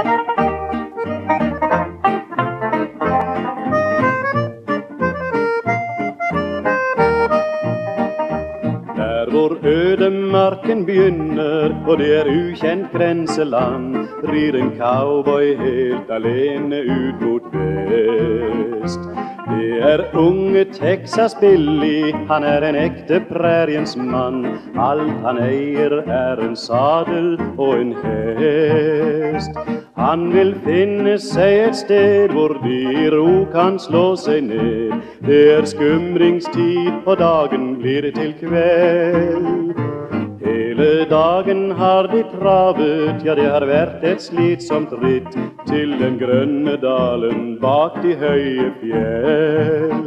Hvor ødemarken begynner, og det ukjent grenseland, rir en cowboy helt alene ut mot vest. Det unge Texas Billy, han en ekte præriens mann. Alt han eier en sadel og en hest. Han vil finne seg et sted hvor de i ro kan slå seg ned. Det skumringstid, og dagen blir til kveld. Hele dagen har de travet, ja det har vært et slitsomt ritt til den grønne dalen bak de høye fjell.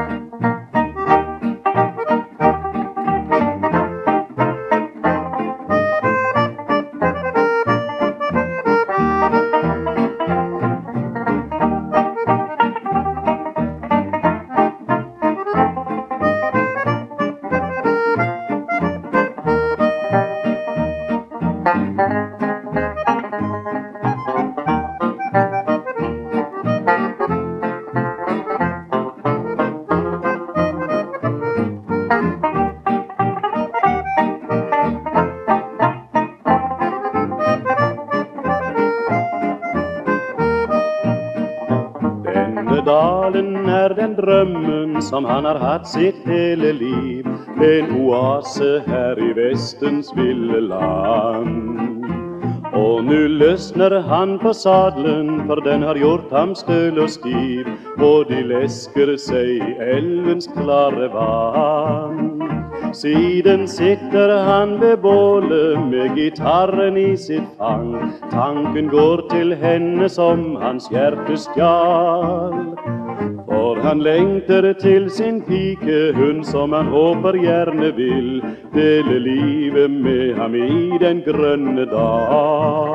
Dalen den drømmen som han har hatt sitt hele liv, en oase her i Vestens ville land. Og nu løsner han på sadelen, for den har gjort ham støl og stiv, og de lesker seg i elvens klare vann. Siden sitter han ved bålet med gitarren i sitt fang. Tanken går til henne som hans hjerte stjal. For han lengter til sin pike, hun som han håper gjerne vil dele livet med ham i den grønne dal.